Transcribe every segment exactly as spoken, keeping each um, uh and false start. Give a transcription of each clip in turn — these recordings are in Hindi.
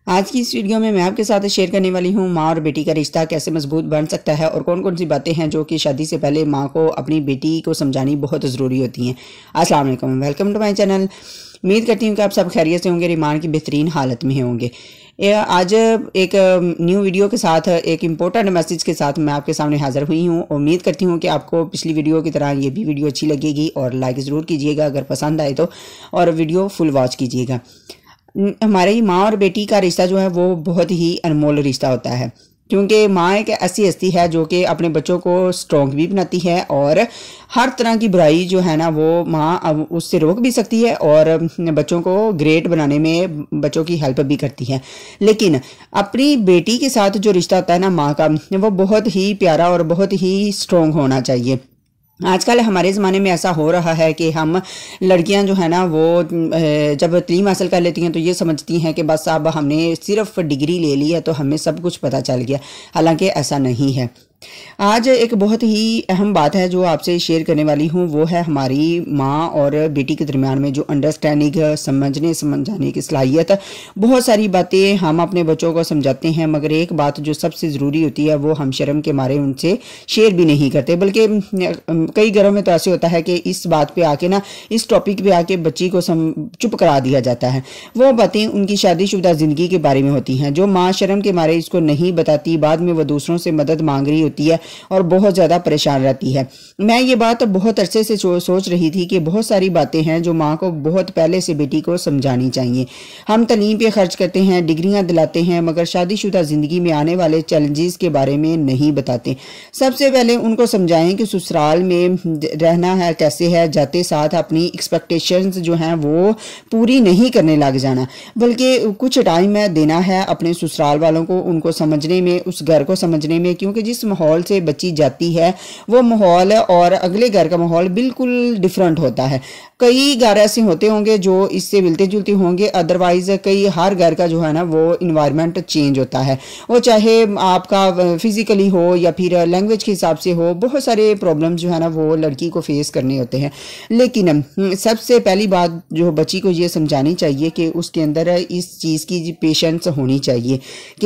आज की इस वीडियो में मैं आपके साथ शेयर करने वाली हूँ माँ और बेटी का रिश्ता कैसे मजबूत बन सकता है और कौन कौन सी बातें हैं जो कि शादी से पहले माँ को अपनी बेटी को समझानी बहुत ज़रूरी होती हैं। अस्सलाम वालेकुम, वेलकम टू माय चैनल। उम्मीद करती हूँ कि आप सब खैरियत से होंगे, ईमान की बेहतरीन हालत में होंगे। आज एक न्यू वीडियो के साथ, एक इम्पोर्टेंट मैसेज के साथ मैं आपके सामने हाज़िर हुई हूँ। उम्मीद करती हूँ कि आपको पिछली वीडियो की तरह ये भी वीडियो अच्छी लगेगी और लाइक ज़रूर कीजिएगा अगर पसंद आए तो, और वीडियो फुल वॉच कीजिएगा। हमारी माँ और बेटी का रिश्ता जो है वो बहुत ही अनमोल रिश्ता होता है, क्योंकि माँ एक ऐसी हस्ती है जो कि अपने बच्चों को स्ट्रॉन्ग भी बनाती है और हर तरह की बुराई जो है ना वो माँ अब उससे रोक भी सकती है और बच्चों को ग्रेट बनाने में बच्चों की हेल्प भी करती है। लेकिन अपनी बेटी के साथ जो रिश्ता होता है ना माँ का, वो बहुत ही प्यारा और बहुत ही स्ट्रॉन्ग होना चाहिए। आजकल हमारे ज़माने में ऐसा हो रहा है कि हम लड़कियां जो है ना वो जब तलीम हासिल कर लेती हैं तो ये समझती हैं कि बस अब हमने सिर्फ डिग्री ले ली है तो हमें सब कुछ पता चल गया, हालांकि ऐसा नहीं है। आज एक बहुत ही अहम बात है जो आपसे शेयर करने वाली हूँ, वो है हमारी माँ और बेटी के दरमियान में जो अंडरस्टैंडिंग, समझने समझाने की सलाहियत। बहुत सारी बातें हम अपने बच्चों को समझाते हैं, मगर एक बात जो सबसे ज़रूरी होती है वो हम शर्म के मारे उनसे शेयर भी नहीं करते। बल्कि कई घरों में तो ऐसे होता है कि इस बात पे आके ना, इस टॉपिक पे आके बच्ची को चुप करा दिया जाता है। वो बातें उनकी शादीशुदा ज़िंदगी के बारे में होती हैं जो माँ शर्म के मारे इसको नहीं बताती। बाद में वो दूसरों से मदद मांग रही होती है और बहुत ज़्यादा परेशान रहती है। मैं ये बात बहुत अरसे से सोच रही थी कि बहुत सारी बातें हैं जो माँ को बहुत पहले से बेटी को समझानी चाहिए। हम तलीम पे खर्च करते हैं, डिग्रियां दिलाते हैं, मगर शादीशुदा ज़िंदगी में आने वाले चैलेंजेस के बारे में नहीं बताते। सबसे पहले उनको समझाएं कि ससुराल में रहना है कैसे है, जाते साथ अपनी एक्सपेक्टेशंस जो हैं वो पूरी नहीं करने लग जाना, बल्कि कुछ टाइम देना है अपने ससुराल वालों को, उनको समझने में, उस घर को समझने में। क्योंकि जिस माहौल से बच्ची जाती है वो माहौल और अगले घर का माहौल बिल्कुल डिफरेंट होता है। कई घर ऐसे होते होंगे जो इससे मिलते जुलते होंगे, अदरवाइज कई हर घर का जो है ना वो इन्वायरमेंट चेंज होता है। वो चाहे आपका फिजिकली हो या फिर लैंग्वेज के हिसाब से हो, बहुत सारे प्रॉब्लम जो है ना वो लड़की को फेस करने होते हैं। लेकिन सबसे पहली बात जो बच्ची को ये समझानी चाहिए कि उसके अंदर इस चीज़ की पेशेंस होनी चाहिए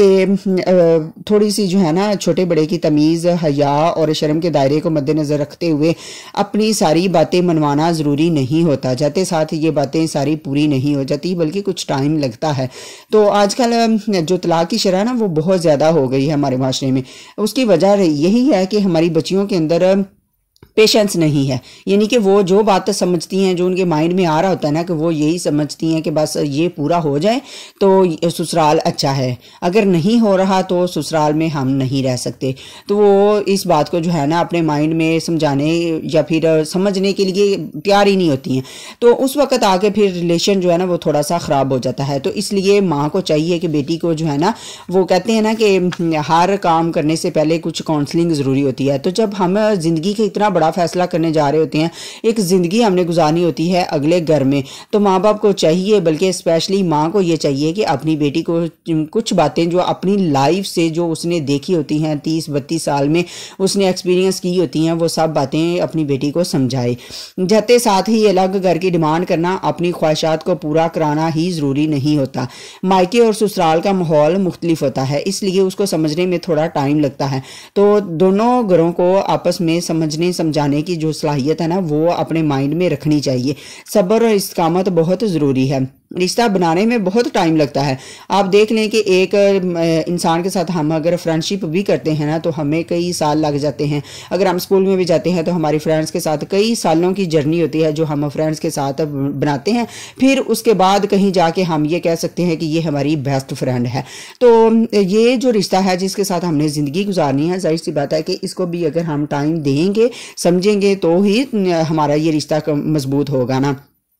कि थोड़ी सी जो है ना छोटे बड़े की तमीज़, हया और शर्म के दायरे को मद्देनज़र रखते हुए अपनी सारी बातें मनवाना ज़रूरी नहीं होता। जाते साथ ये बातें सारी पूरी नहीं हो जाती, बल्कि कुछ टाइम लगता है। तो आजकल जो तलाक की शरह ना वो बहुत ज़्यादा हो गई है हमारे माशरे में। उसकी वजह यही है कि हमारी बच्चियों के अंदर पेशेंस नहीं है। यानी कि वो जो बात समझती हैं, जो उनके माइंड में आ रहा होता है ना, कि वो यही समझती हैं कि बस ये पूरा हो जाए तो ससुराल अच्छा है, अगर नहीं हो रहा तो ससुराल में हम नहीं रह सकते। तो वो इस बात को जो है ना अपने माइंड में समझाने या फिर समझने के लिए तैयार ही नहीं होती हैं। तो उस वक्त आके फिर रिलेशन जो है ना वो थोड़ा सा ख़राब हो जाता है। तो इसलिए माँ को चाहिए कि बेटी को जो है ना, वो कहते हैं ना कि हर काम करने से पहले कुछ काउंसलिंग ज़रूरी होती है। तो जब हम ज़िंदगी के इतना बड़ा फैसला करने जा रहे होते हैं, एक ज़िंदगी हमने गुजारनी होती है अगले घर में, तो माँ बाप को चाहिए, बल्कि स्पेशली माँ को ये चाहिए कि अपनी बेटी को कुछ बातें जो अपनी लाइफ से जो उसने देखी होती हैं, तीस बत्तीस साल में उसने एक्सपीरियंस की होती हैं, वो सब बातें अपनी बेटी को समझाए। जाते साथ ही अलग घर की डिमांड करना, अपनी ख्वाहिशात को पूरा कराना ही ज़रूरी नहीं होता। मायके और ससुराल का माहौल मुख्तलिफ होता है, इसलिए उसको समझने में थोड़ा टाइम लगता है। तो दोनों घरों को आपस में समझने समझाने की जो सलाहियत है ना वो अपने माइंड में रखनी चाहिए। सब्र और इस्तिकामत बहुत ज़रूरी है। रिश्ता बनाने में बहुत टाइम लगता है। आप देख लें कि एक इंसान के साथ हम अगर फ्रेंडशिप भी करते हैं ना तो हमें कई साल लग जाते हैं। अगर हम स्कूल में भी जाते हैं तो हमारी फ्रेंड्स के साथ कई सालों की जर्नी होती है जो हम फ्रेंड्स के साथ बनाते हैं। फिर उसके बाद कहीं जाके हम ये कह सकते हैं कि ये हमारी बेस्ट फ्रेंड है। तो ये जो रिश्ता है जिसके साथ हमने ज़िंदगी गुजारनी है, जाहिर सी बात है कि इसको भी अगर हम टाइम देंगे, समझेंगे, तो ही हमारा ये रिश्ता मजबूत होगा ना।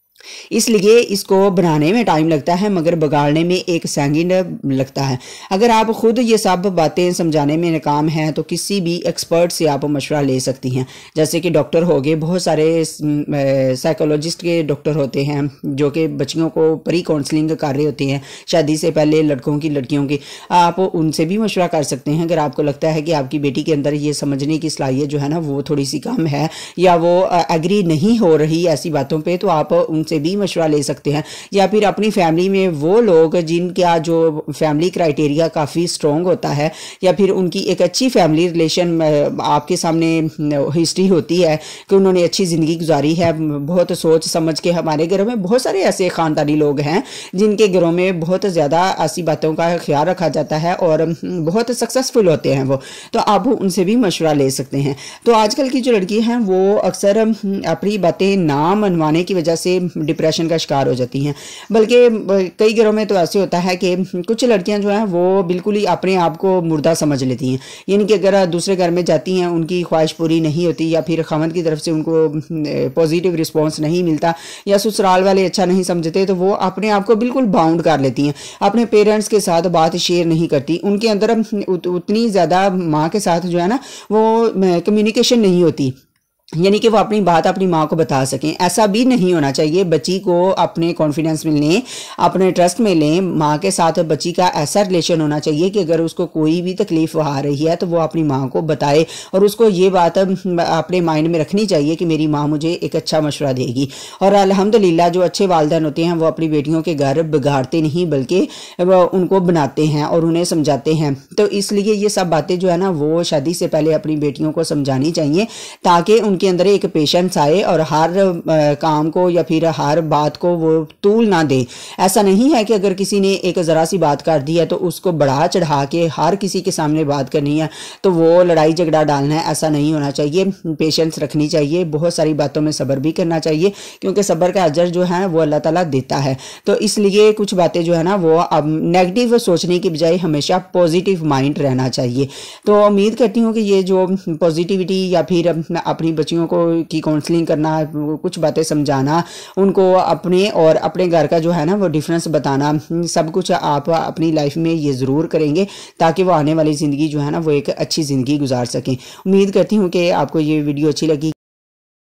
इसलिए इसको बनाने में टाइम लगता है, मगर बिगाड़ने में एक सेकंड लगता है। अगर आप खुद ये सब बातें समझाने में नाकाम हैं तो किसी भी एक्सपर्ट से आप मशवरा ले सकती हैं। जैसे कि डॉक्टर हो गए, बहुत सारे साइकोलॉजिस्ट के डॉक्टर होते हैं जो कि बच्चियों को प्री काउंसलिंग कर रहे होते हैं शादी से पहले, लड़कों की लड़कियों की। आप उनसे भी मशवरा कर सकते हैं। अगर आपको लगता है कि आपकी बेटी के अंदर ये समझने की सलाहियत जो है ना वो थोड़ी सी कम है, या वो एग्री नहीं हो रही ऐसी बातों पर, तो आप उनसे उनसे भी मशवरा ले सकते हैं, या फिर अपनी फैमिली में वो लोग जिनका जो फैमिली क्राइटेरिया काफ़ी स्ट्रॉन्ग होता है, या फिर उनकी एक अच्छी फैमिली रिलेशन आपके सामने हिस्ट्री होती है कि उन्होंने अच्छी ज़िंदगी गुजारी है, बहुत सोच समझ के। हमारे घरों में बहुत सारे ऐसे ख़ानदानी लोग हैं जिनके घरों में बहुत ज़्यादा ऐसी बातों का ख्याल रखा जाता है और बहुत सक्सेसफुल होते हैं वो, तो आप उनसे भी मशवरा ले सकते हैं। तो आजकल की जो लड़की हैं वो अक्सर अपनी बातें ना मनवाने की वजह से डिप्रेशन का शिकार हो जाती हैं, बल्कि कई घरों में तो ऐसे होता है कि कुछ लड़कियां जो हैं वो बिल्कुल ही अपने आप को मुर्दा समझ लेती हैं, यानी कि अगर दूसरे घर में जाती हैं, उनकी ख्वाहिश पूरी नहीं होती, या फिर खामद की तरफ से उनको पॉजिटिव रिस्पॉन्स नहीं मिलता, या ससुराल वाले अच्छा नहीं समझते, तो वो अपने आप को बिल्कुल बाउंड कर लेती हैं, अपने पेरेंट्स के साथ बात शेयर नहीं करती, उनके अंदर उत, उतनी ज़्यादा माँ के साथ जो है ना वो कम्युनिकेशन नहीं होती, यानी कि वो अपनी बात अपनी माँ को बता सकें। ऐसा भी नहीं होना चाहिए। बच्ची को अपने कॉन्फिडेंस में लें, अपने ट्रस्ट में लें। माँ के साथ बच्ची का ऐसा रिलेशन होना चाहिए कि अगर उसको कोई भी तकलीफ आ रही है तो वो अपनी माँ को बताए, और उसको ये बात अपने माइंड में रखनी चाहिए कि मेरी माँ मुझे एक अच्छा मशवरा देगी। और अल्हम्दुलिल्लाह जो अच्छे वालिदैन होते हैं वो अपनी बेटियों के घर बिगाड़ते नहीं, बल्कि उनको बनाते हैं और उन्हें समझाते हैं। तो इसलिए ये सब बातें जो है ना वो शादी से पहले अपनी बेटियों को समझानी चाहिए, ताकि के अंदर एक पेशेंस आए और हर काम को या फिर हर बात को वो तूल ना दे। ऐसा नहीं है कि अगर किसी ने एक ज़रा सी बात कर दी है तो उसको बढ़ा चढ़ा के हर किसी के सामने बात करनी है तो वो लड़ाई झगड़ा डालना है, ऐसा नहीं होना चाहिए। पेशेंस रखनी चाहिए, बहुत सारी बातों में सब्र भी करना चाहिए, क्योंकि सब्र का अजर जो है वो अल्लाह ताला देता है। तो इसलिए कुछ बातें जो है ना वो अब नेगेटिव सोचने की बजाय हमेशा पॉजिटिव माइंड रहना चाहिए। तो उम्मीद करती हूँ कि ये जो पॉजिटिविटी या फिर अपनी बच्चियों को की काउंसलिंग करना, कुछ बातें समझाना उनको, अपने और अपने घर का जो है ना वो डिफरेंस बताना, सब कुछ आप अपनी लाइफ में ये ज़रूर करेंगे ताकि वो आने वाली ज़िंदगी जो है ना वो एक अच्छी ज़िंदगी गुजार सकें। उम्मीद करती हूँ कि आपको ये वीडियो अच्छी लगी।